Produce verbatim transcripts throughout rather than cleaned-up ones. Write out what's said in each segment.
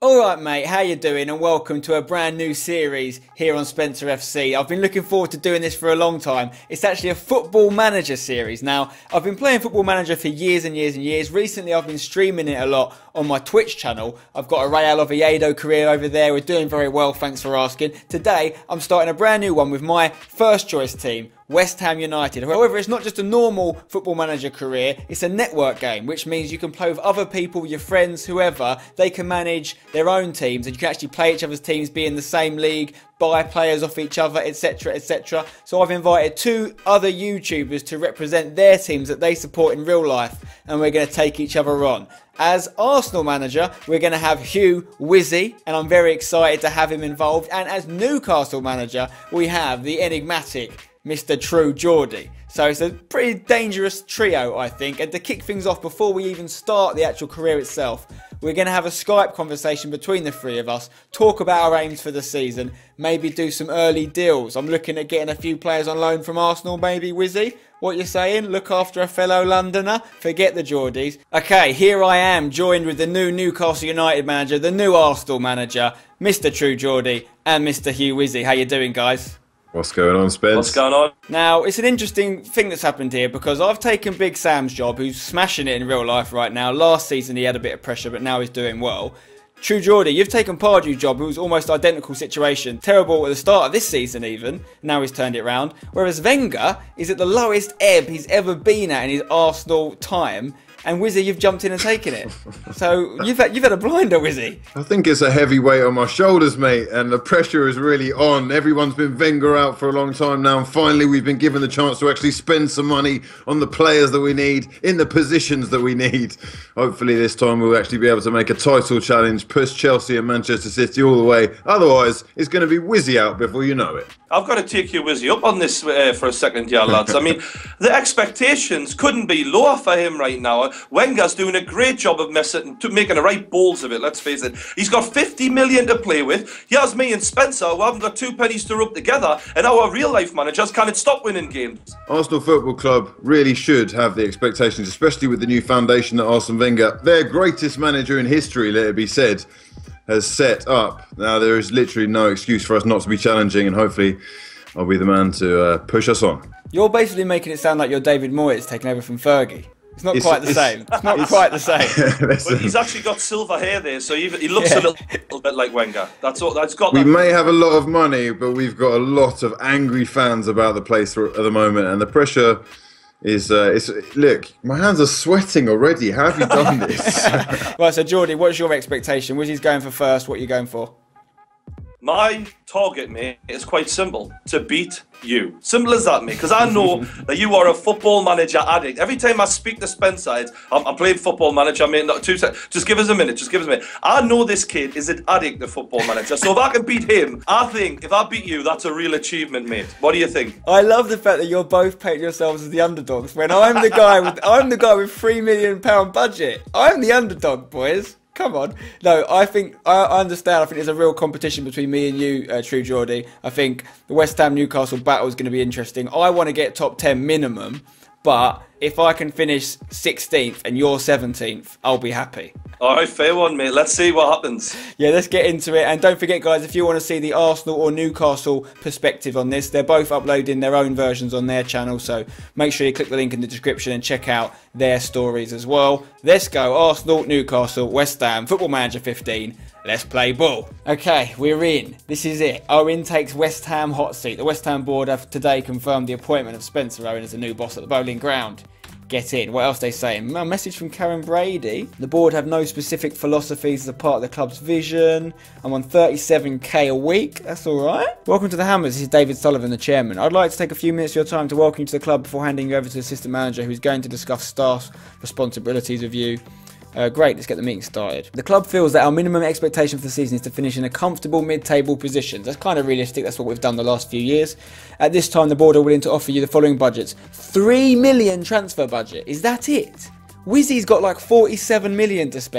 Alright mate, how you doing, and welcome to a brand new series here on Spencer F C. I've been looking forward to doing this for a long time. It's actually a Football Manager series. Now, I've been playing Football Manager for years and years and years. Recently I've been streaming it a lot on my Twitch channel. I've got a Real Oviedo career over there. We're doing very well, thanks for asking. Today I'm starting a brand new one with my first choice team, West Ham United. However, it's not just a normal Football Manager career, it's a network game, which means you can play with other people, your friends, whoever. They can manage their own teams and you can actually play each other's teams, be in the same league, buy players off each other, etc, et cetera. So I've invited two other YouTubers to represent their teams that they support in real life, and we're going to take each other on. As Arsenal manager, we're going to have Hugh Wizzy, and I'm very excited to have him involved. And as Newcastle manager, we have the enigmatic Mister True Geordie. So it's a pretty dangerous trio, I think. And to kick things off, before we even start the actual career itself, we're going to have a Skype conversation between the three of us, talk about our aims for the season, maybe do some early deals. I'm looking at getting a few players on loan from Arsenal, maybe, Wizzy. What you saying? Look after a fellow Londoner? Forget the Geordies. Okay, here I am, joined with the new Newcastle United manager, the new Arsenal manager, Mister True Geordie, and Mister Hugh Wizzy. How you doing, guys? What's going on, Spence? What's going on? Now, it's an interesting thing that's happened here because I've taken Big Sam's job, who's smashing it in real life right now. Last season he had a bit of pressure, but now he's doing well. True Geordie, you've taken Pardew's job, who was almost identical situation. Terrible at the start of this season even. Now he's turned it around. Whereas Wenger is at the lowest ebb he's ever been at in his Arsenal time. And Wizzy, you've jumped in and taken it. So you've had, you've had a blinder, Wizzy. I think it's a heavy weight on my shoulders, mate, and the pressure is really on. Everyone's been Wenger out for a long time now, and finally we've been given the chance to actually spend some money on the players that we need, in the positions that we need. Hopefully this time we'll actually be able to make a title challenge, push Chelsea and Manchester City all the way. Otherwise, it's going to be Wizzy out before you know it. I've got to take you, Wizzy, up on this uh, for a second here, lads. I mean, the expectations couldn't be lower for him right now. Wenger's doing a great job of messing, to making the right balls of it, let's face it. He's got fifty million to play with. Here's me and Spencer, who haven't got two pennies to rub together, and our real-life managers can't stop winning games. Arsenal Football Club really should have the expectations, especially with the new foundation that Arsene Wenger, their greatest manager in history, let it be said, has set up. Now, there is literally no excuse for us not to be challenging, and hopefully I'll be the man to uh, push us on. You're basically making it sound like you're David Moyes taking over from Fergie. It's not It's- quite the it's- same. It's not quite the same. But he's actually got silver hair there, so he, he looks Yeah. a little, little bit like Wenger. That's all. That's got. We that. may have a lot of money, but we've got a lot of angry fans about the place at the moment, and the pressure is, uh, it's, look, my hands are sweating already. How have you done this? Right, so Geordie, what's your expectation? Wizzy's going for first. What are you going for? My target, mate, is quite simple: to beat you. Simple as that, mate. Because I know that you are a football manager addict. Every time I speak to Spencer, it's, I'm, I'm playing football manager, mate. Not two seconds. Just give us a minute. Just give us a minute. I know this kid is an addict to football manager. So if I can beat him, I think if I beat you, that's a real achievement, mate. What do you think? I love the fact that you're both painting yourselves as the underdogs when I'm the guy with I'm the guy with three million pound budget. I'm the underdog, boys. Come on. No, I think, I understand, I think there's a real competition between me and you, uh, True Geordie. I think the West Ham-Newcastle battle is going to be interesting. I want to get top ten minimum, but if I can finish sixteenth and you're seventeenth, I'll be happy. All right, fair one, mate. Let's see what happens. Yeah, let's get into it. And don't forget, guys, if you want to see the Arsenal or Newcastle perspective on this, they're both uploading their own versions on their channel. So make sure you click the link in the description and check out their stories as well. Let's go. Arsenal, Newcastle, West Ham, Football Manager fifteen. Let's play ball. Okay, we're in. This is it. Owen takes West Ham hot seat. The West Ham board have today confirmed the appointment of Spencer Owen as the new boss at the Bowling Ground. Get in. What else they saying? A message from Karen Brady. The board have no specific philosophies as a part of the club's vision. I'm on thirty-seven K a week. That's all right. Welcome to the Hammers. This is David Sullivan, the chairman. I'd like to take a few minutes of your time to welcome you to the club before handing you over to the assistant manager, who's going to discuss staff responsibilities with you. Uh, great, let's get the meeting started. The club feels that our minimum expectation for the season is to finish in a comfortable mid-table position. That's kind of realistic, that's what we've done the last few years. At this time, the board are willing to offer you the following budgets. three million transfer budget, is that it? Wizzy's got like forty-seven million to spend.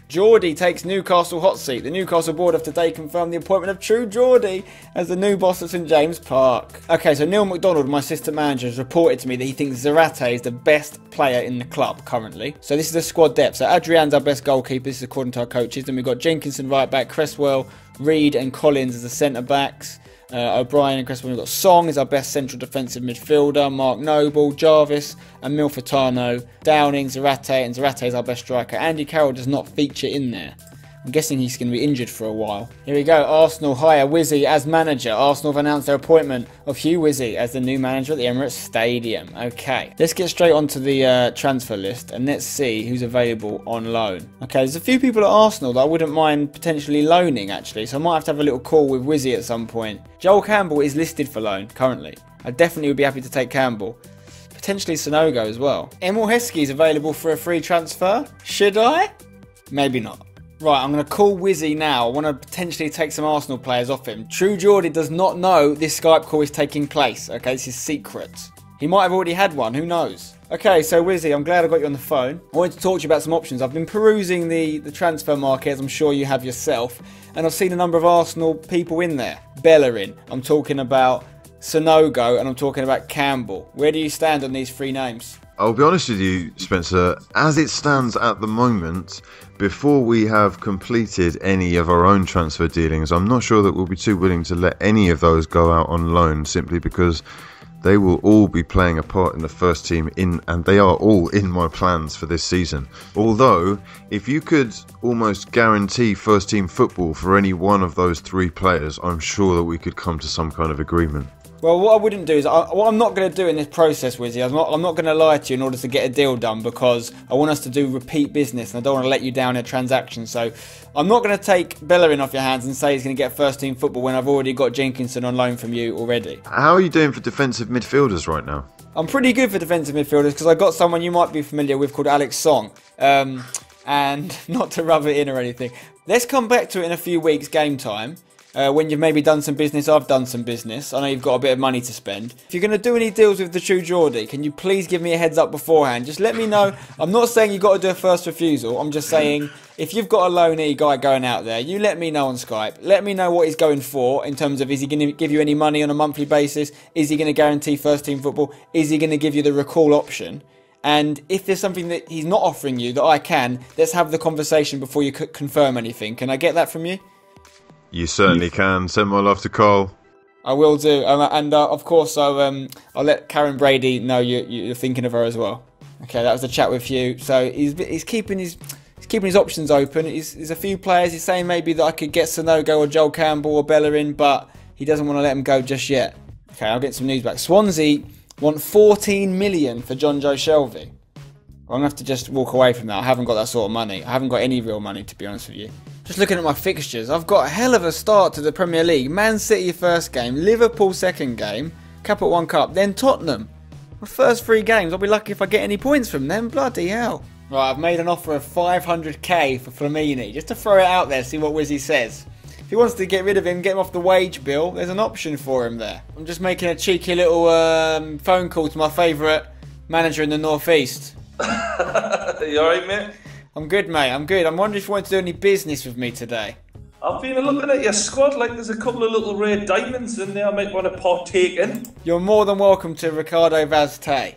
Geordie takes Newcastle hot seat. The Newcastle board have today confirmed the appointment of True Geordie as the new boss at St James Park. Okay, so Neil McDonald, my assistant manager, has reported to me that he thinks Zarate is the best player in the club currently. So this is the squad depth. So Adrian's our best goalkeeper, this is according to our coaches. Then we've got Jenkinson right back, Cresswell, Reed and Collins as the centre backs. Uh, O'Brien and Cresswell. We've got Song is our best central defensive midfielder. Mark Noble, Jarvis and Milfitano. Downing, Zarate, and Zarate is our best striker. Andy Carroll does not feature in there. I'm guessing he's going to be injured for a while. Here we go. Arsenal hire Wizzy as manager. Arsenal have announced their appointment of Hugh Wizzy as the new manager at the Emirates Stadium. Okay, let's get straight onto the uh, transfer list and let's see who's available on loan. Okay, there's a few people at Arsenal that I wouldn't mind potentially loaning actually, so I might have to have a little call with Wizzy at some point. Joel Campbell is listed for loan currently. I definitely would be happy to take Campbell. Potentially Sonogo as well. Emil Heskey is available for a free transfer. Should I? Maybe not. Right, I'm going to call Wizzy now. I want to potentially take some Arsenal players off him. True Geordie does not know this Skype call is taking place. Okay, this is secret. He might have already had one, who knows? Okay, so Wizzy, I'm glad I got you on the phone. I wanted to talk to you about some options. I've been perusing the, the transfer market, as I'm sure you have yourself, and I've seen a number of Arsenal people in there. Bellerin, I'm talking about Sonogo, and I'm talking about Campbell. Where do you stand on these three names? I'll be honest with you, Spencer, as it stands at the moment, before we have completed any of our own transfer dealings, I'm not sure that we'll be too willing to let any of those go out on loan, simply because they will all be playing a part in the first team, in, and they are all in my plans for this season. Although, if you could almost guarantee first team football for any one of those three players, I'm sure that we could come to some kind of agreement. Well, what I wouldn't do is, I, what I'm not going to do in this process, Wizzy, I'm not, I'm not going to lie to you in order to get a deal done, because I want us to do repeat business and I don't want to let you down in a transaction. So I'm not going to take Bellerin off your hands and say he's going to get first team football when I've already got Jenkinson on loan from you already. How are you doing for defensive midfielders right now? I'm pretty good for defensive midfielders because I got someone you might be familiar with called Alex Song. Um, and not to rub it in or anything. Let's come back to it in a few weeks, game time. Uh, when you've maybe done some business, I've done some business. I know you've got a bit of money to spend. If you're going to do any deals with the True Geordie, can you please give me a heads up beforehand? Just let me know. I'm not saying you've got to do a first refusal. I'm just saying if you've got a loanee guy going out there, you let me know on Skype. Let me know what he's going for in terms of, is he going to give you any money on a monthly basis? Is he going to guarantee first team football? Is he going to give you the recall option? And if there's something that he's not offering you that I can, let's have the conversation before you c- confirm anything. Can I get that from you? You certainly can. Send my love to Cole. I will do, um, and uh, of course I'll, um, I'll let Karen Brady know you, you're thinking of her as well. Okay, that was a chat with you. So he's he's keeping his he's keeping his options open. He's, there's a few players. He's saying maybe that I could get Sonogo or Joel Campbell or Bellerin, but he doesn't want to let them go just yet. Okay, I'll get some news back. Swansea want fourteen million for John Joe Shelvey. I'm going to have to just walk away from that. I haven't got that sort of money. I haven't got any real money, to be honest with you. Just looking at my fixtures, I've got a hell of a start to the Premier League. Man City first game, Liverpool second game, Capital One Cup, then Tottenham. My first three games, I'll be lucky if I get any points from them. Bloody hell. Right, I've made an offer of five hundred k for Flamini, just to throw it out there, see what Wizzy says. If he wants to get rid of him, get him off the wage bill, there's an option for him there. I'm just making a cheeky little um, phone call to my favourite manager in the North East. You alright, mate? I'm good, mate. I'm good. I'm wondering if you want to do any business with me today. I've been looking at your squad, like there's a couple of little red diamonds in there I might want to partake in. You're more than welcome to Ricardo Vazte.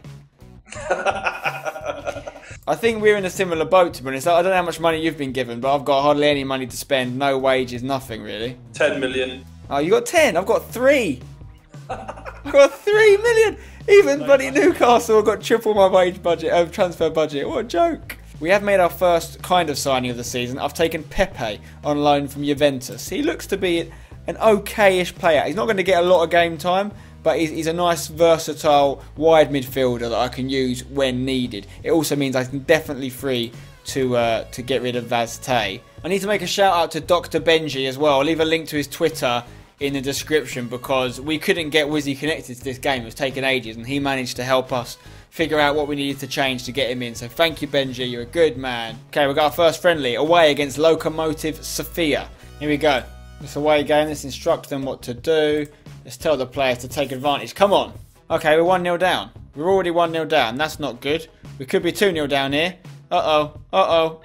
I think we're in a similar boat, to be honest. I don't know how much money you've been given, but I've got hardly any money to spend. No wages, nothing really. ten million. Oh, you got ten? I've got three. I've got three million. Even bloody Newcastle have got triple my wage budget, uh, transfer budget. What a joke. We have made our first kind of signing of the season. I've taken Pepe on loan from Juventus. He looks to be an okay-ish player. He's not going to get a lot of game time, but he's, he's a nice, versatile, wide midfielder that I can use when needed. It also means I'm definitely free to uh, to get rid of Vazte. I need to make a shout-out to Doctor Benji as well. I'll leave a link to his Twitter in the description because we couldn't get Wizzy connected to this game. It was taking ages, and he managed to help us figure out what we needed to change to get him in. So thank you, Benji. You're a good man. Okay, we've got our first friendly away against Lokomotiv Sofia. Here we go. This away game. Let's instruct them what to do. Let's tell the players to take advantage. Come on. Okay, we're one nil down. We're already one nil down. That's not good. We could be two nil down here. Uh-oh. Uh-oh.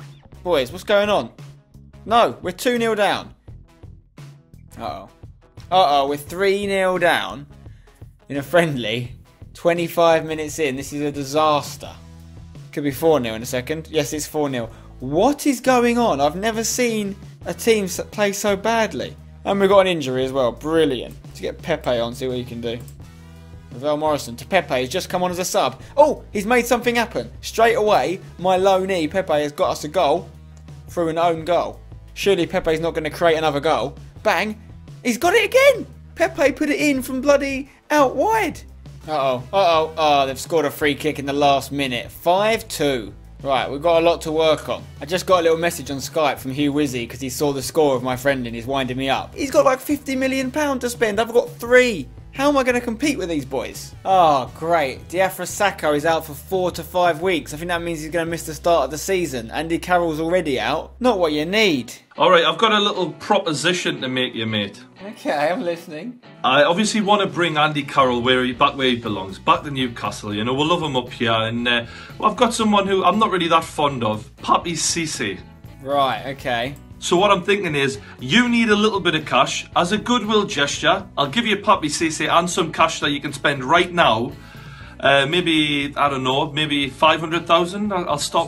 Boys, what's going on? No, we're two nil down. Uh-oh. Uh-oh, we're three nil down in a friendly. twenty-five minutes in. This is a disaster. Could be four nil in a second. Yes, it's four nil. What is going on? I've never seen a team play so badly. And we've got an injury as well. Brilliant. Let's get Pepe on, see what he can do. Ravel Morrison to Pepe. He's just come on as a sub. Oh, he's made something happen. Straight away, my low knee, Pepe, has got us a goal through an own goal. Surely Pepe's not going to create another goal. Bang. He's got it again. Pepe put it in from bloody out wide. Uh-oh. Uh-oh. Oh, they've scored a free kick in the last minute. five two. Right, we've got a lot to work on. I just got a little message on Skype from Hugh Wizzy because he saw the score of my friend and he's winding me up. He's got like fifty million pounds to spend. I've got three. How am I going to compete with these boys? Oh, great. Diafra Sakho is out for four to five weeks. I think that means he's going to miss the start of the season. Andy Carroll's already out. Not what you need. All right, I've got a little proposition to make you, mate. Okay, I'm listening. I obviously want to bring Andy Carroll where he, back where he belongs, back to Newcastle. You know, we'll love him up here. And uh, well, I've got someone who I'm not really that fond of, Papi Cisse. Right, okay. So what I'm thinking is, you need a little bit of cash. As a goodwill gesture, I'll give you Papi Cisse and some cash that you can spend right now. Uh, maybe, I don't know, maybe five hundred thousand. I'll, I'll stop.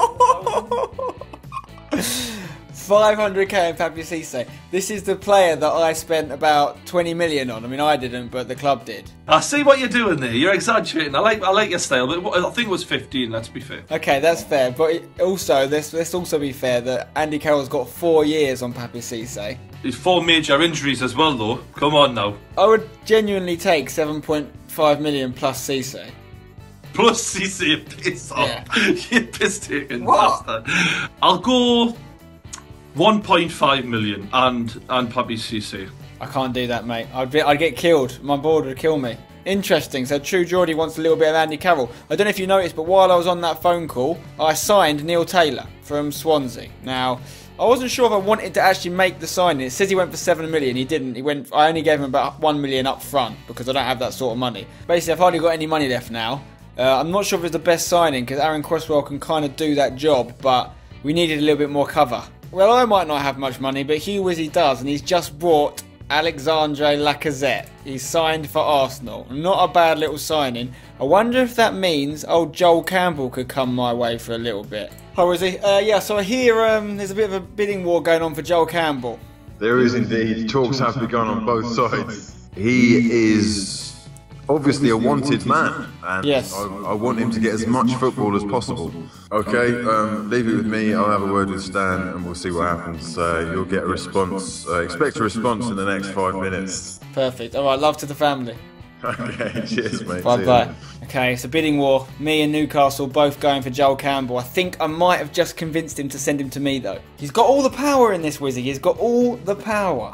five hundred k in Papi Cisse. This is the player that I spent about twenty million on. I mean, I didn't, but the club did. I see what you're doing there. You're exaggerating. I like I like your style, but I think it was fifteen, let's be fair. Okay, that's fair. But also, let's, let's also be fair that Andy Carroll's got four years on Papi Cisse. There's four major injuries as well, though. Come on now. I would genuinely take seven point five million plus Cisse. Plus Cisse, you piss off. Yeah. You piss taking What? bastard. I'll go one point five million and and Papi Cisse. I can't do that, mate. I'd be, I'd get killed. My board would kill me. Interesting. So True Geordie wants a little bit of Andy Carroll. I don't know if you noticed, but while I was on that phone call, I signed Neil Taylor from Swansea. Now, I wasn't sure if I wanted to actually make the signing. It says he went for seven million. He didn't. He went. I only gave him about one million up front because I don't have that sort of money. Basically, I've hardly got any money left now. Uh, I'm not sure if it's the best signing because Aaron Cresswell can kind of do that job, but we needed a little bit more cover. Well, I might not have much money, but Hugh Wizzy does, and he's just brought Alexandre Lacazette. He's signed for Arsenal. Not a bad little signing. I wonder if that means old Joel Campbell could come my way for a little bit. How Wizzy? Uh, yeah, so I hear um, there's a bit of a bidding war going on for Joel Campbell. There is indeed. Talks have begun on both sides. He is obviously a wanted man, and yes. I, I want him to get as much football as possible. Okay, um, leave it with me. I'll have a word with Stan, and we'll see what happens. Uh, you'll get a response. Uh, expect a response in the next five minutes. Perfect. All right, love to the family. Okay, cheers, mate. Bye bye. Okay, it's a bidding war. Me and Newcastle both going for Joel Campbell. I think I might have just convinced him to send him to me, though. He's got all the power in this, Wizzy. He's got all the power.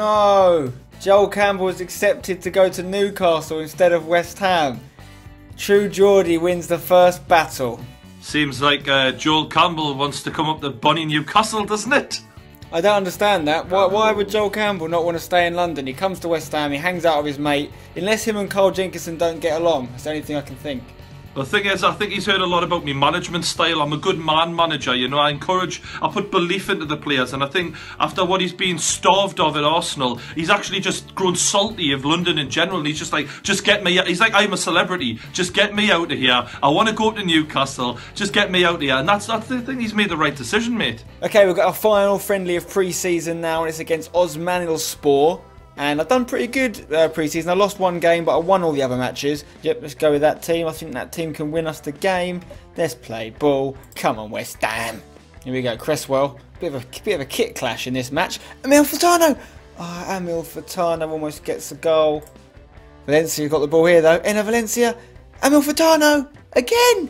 No. Joel Campbell has accepted to go to Newcastle instead of West Ham. True Geordie wins the first battle. Seems like uh, Joel Campbell wants to come up to Bonnie Newcastle, doesn't it? I don't understand that. Why, why would Joel Campbell not want to stay in London? He comes to West Ham, he hangs out with his mate. Unless him and Carl Jenkinson don't get along. That's the only thing I can think. The thing is, I think he's heard a lot about me management style. I'm a good man manager, you know. I encourage, I put belief into the players, and I think after what he's been starved of at Arsenal, he's actually just grown salty of London in general. And he's just like, just get me out. He's like, I'm a celebrity. Just get me out of here. I want to go to Newcastle. Just get me out of here. And that's, that's the thing. He's made the right decision, mate. Okay, we've got our final friendly of pre-season now, and it's against Osmanlıspor. And I've done pretty good uh, pre-season. I lost one game, but I won all the other matches. Yep, let's go with that team. I think that team can win us the game. Let's play ball. Come on, West Ham. Here we go, Cresswell. Bit of a bit of a kit clash in this match. Emil Furtado. Oh, Emil Furtado almost gets a goal. Valencia got the ball here though. Enner Valencia. Emil Furtado again.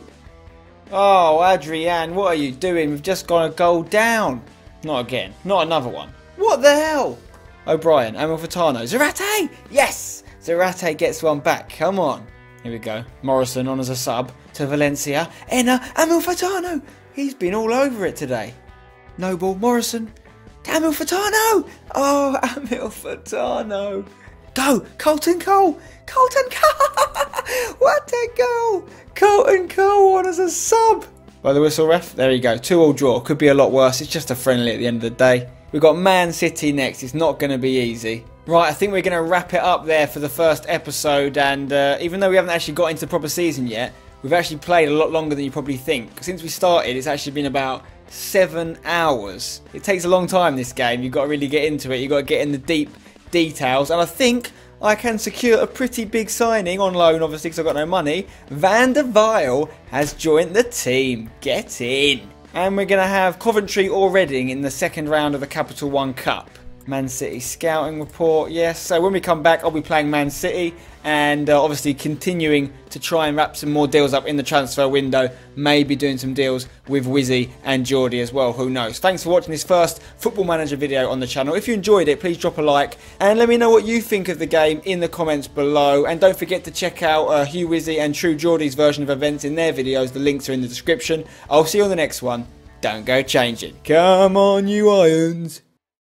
Oh, Adrian, what are you doing? We've just gone a goal down. Not again. Not another one. What the hell? O'Brien, Emil Furtado, Zarate! Yes! Zarate gets one back, come on. Here we go. Morrison on as a sub to Valencia. Enner, Emil Furtado! He's been all over it today. Noble, Morrison. Emil Furtado! Oh, Emil Furtado. Go! Colton Cole! Colton Cole! What a goal! Colton Cole on as a sub! By the whistle, ref. There you go. two all draw. Could be a lot worse. It's just a friendly at the end of the day. We've got Man City next. It's not going to be easy. Right, I think we're going to wrap it up there for the first episode. And uh, even though we haven't actually got into the proper season yet, we've actually played a lot longer than you probably think. Since we started, it's actually been about seven hours. It takes a long time, this game. You've got to really get into it. You've got to get in the deep details. And I think I can secure a pretty big signing on loan, obviously, because I've got no money. Van der Vaal has joined the team. Get in. And we're going to have Coventry or Reading in the second round of the Capital One Cup. Man City scouting report, yes. So when we come back, I'll be playing Man City and uh, obviously continuing to try and wrap some more deals up in the transfer window. Maybe doing some deals with Wizzy and Geordie as well, who knows. Thanks for watching this first Football Manager video on the channel. If you enjoyed it, please drop a like and let me know what you think of the game in the comments below. And don't forget to check out uh, Hugh Wizzy and True Geordie's version of events in their videos. The links are in the description. I'll see you on the next one. Don't go changing. Come on, you Irons.